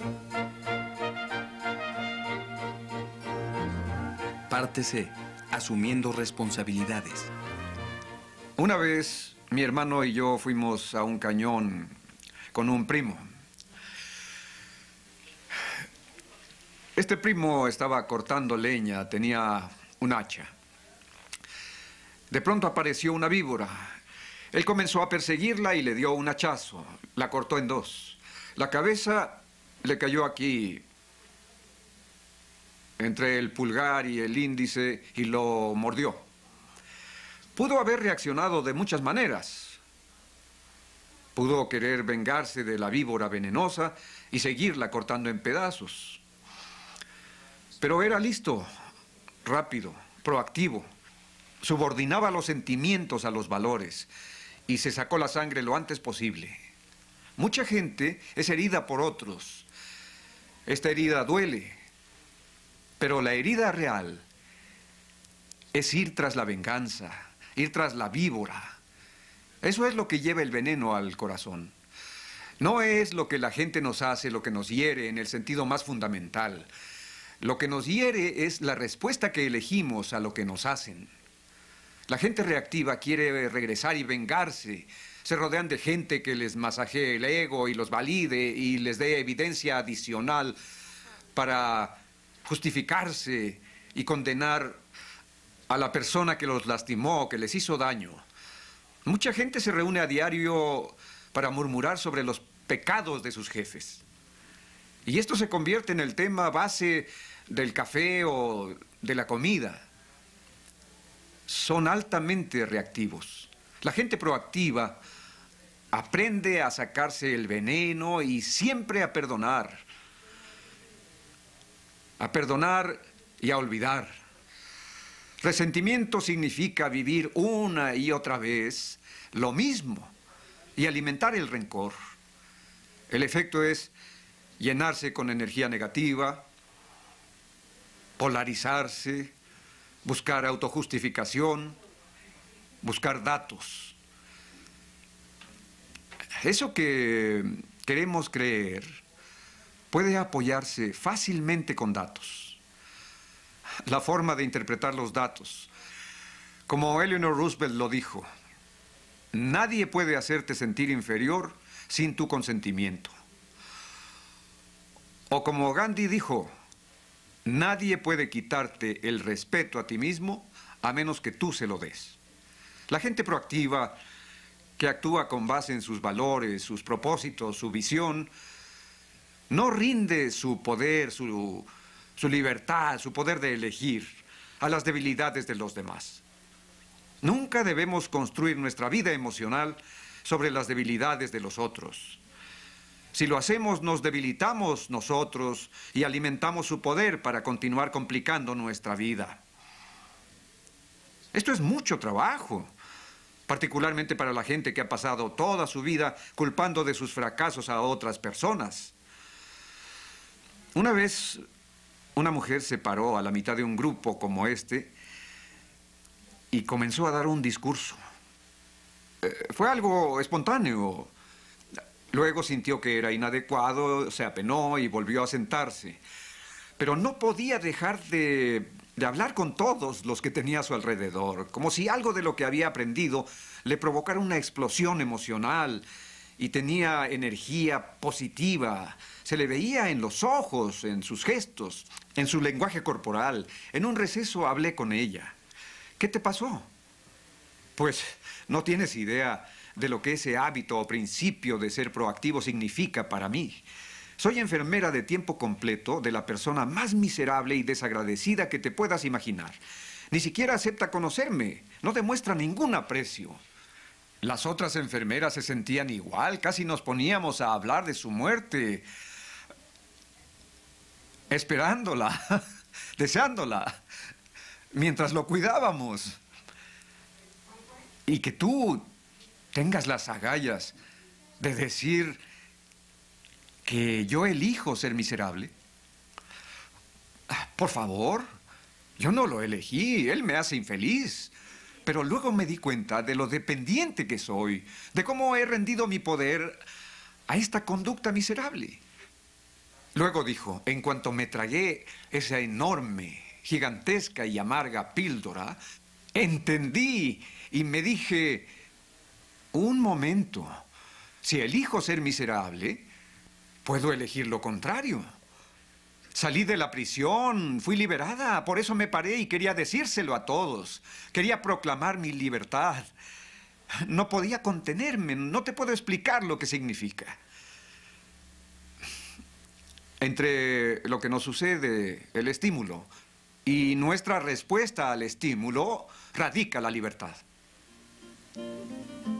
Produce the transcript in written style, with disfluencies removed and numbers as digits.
Parte C. Asumiendo responsabilidades. Una vez, mi hermano y yo fuimos a un cañón con un primo. Este primo estaba cortando leña, tenía un hacha. De pronto apareció una víbora. Él comenzó a perseguirla y le dio un hachazo. La cortó en dos. La cabeza le cayó aquí, entre el pulgar y el índice, y lo mordió. Pudo haber reaccionado de muchas maneras. Pudo querer vengarse de la víbora venenosa y seguirla cortando en pedazos. Pero era listo, rápido, proactivo. Subordinaba los sentimientos a los valores y se sacó la sangre lo antes posible. Mucha gente es herida por otros. Esta herida duele, pero la herida real es ir tras la venganza, ir tras la víbora. Eso es lo que lleva el veneno al corazón. No es lo que la gente nos hace, lo que nos hiere en el sentido más fundamental. Lo que nos hiere es la respuesta que elegimos a lo que nos hacen. La gente reactiva quiere regresar y vengarse. Se rodean de gente que les masajee el ego y los valide y les dé evidencia adicional para justificarse y condenar a la persona que los lastimó, que les hizo daño. Mucha gente se reúne a diario para murmurar sobre los pecados de sus jefes. Y esto se convierte en el tema base del café o de la comida. Son altamente reactivos. La gente proactiva aprende a sacarse el veneno y siempre a perdonar. A perdonar y a olvidar. Resentimiento significa vivir una y otra vez lo mismo y alimentar el rencor. El efecto es llenarse con energía negativa, polarizarse, buscar autojustificación, buscar datos. Eso que queremos creer puede apoyarse fácilmente con datos. La forma de interpretar los datos. Como Eleanor Roosevelt lo dijo, nadie puede hacerte sentir inferior sin tu consentimiento. O como Gandhi dijo, nadie puede quitarte el respeto a ti mismo a menos que tú se lo des. La gente proactiva, que actúa con base en sus valores, sus propósitos, su visión, no rinde su poder, su libertad, su poder de elegir a las debilidades de los demás. Nunca debemos construir nuestra vida emocional sobre las debilidades de los otros. Si lo hacemos, nos debilitamos nosotros y alimentamos su poder para continuar complicando nuestra vida. Esto es mucho trabajo, particularmente para la gente que ha pasado toda su vida culpando de sus fracasos a otras personas. Una vez, una mujer se paró a la mitad de un grupo como este y comenzó a dar un discurso. Fue algo espontáneo. Luego sintió que era inadecuado, se apenó y volvió a sentarse. Pero no podía dejar de hablar con todos los que tenía a su alrededor, como si algo de lo que había aprendido le provocara una explosión emocional y tenía energía positiva. Se le veía en los ojos, en sus gestos, en su lenguaje corporal. En un receso hablé con ella. ¿Qué te pasó? Pues no tienes idea de lo que ese hábito o principio de ser proactivo significa para mí. Soy enfermera de tiempo completo de la persona más miserable y desagradecida que te puedas imaginar. Ni siquiera acepta conocerme, no demuestra ningún aprecio. Las otras enfermeras se sentían igual, casi nos poníamos a hablar de su muerte, esperándola, deseándola, mientras lo cuidábamos. Y que tú tengas las agallas de decir que yo elijo ser miserable. Por favor, yo no lo elegí, él me hace infeliz. Pero luego me di cuenta de lo dependiente que soy, de cómo he rendido mi poder a esta conducta miserable. Luego dijo, en cuanto me tragué esa enorme, gigantesca y amarga píldora, entendí y me dije, un momento, si elijo ser miserable, puedo elegir lo contrario. Salí de la prisión, fui liberada, por eso me paré y quería decírselo a todos. Quería proclamar mi libertad. No podía contenerme, no te puedo explicar lo que significa. Entre lo que nos sucede, el estímulo, y nuestra respuesta al estímulo, radica la libertad.